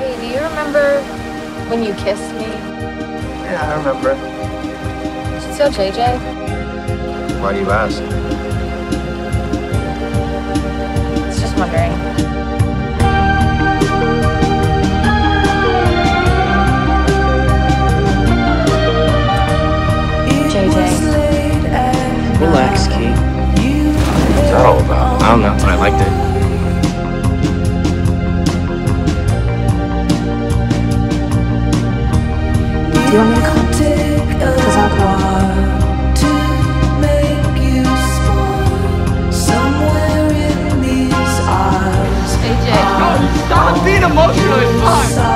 Hey, do you remember when you kissed me? Yeah, I remember. So, JJ? Why do you ask? I was just wondering. JJ. Relax, Kate. What's that all about? I don't know, but I liked it. Do you want me to come? Because I'll come. JJ. Stop being emotional, it's fine.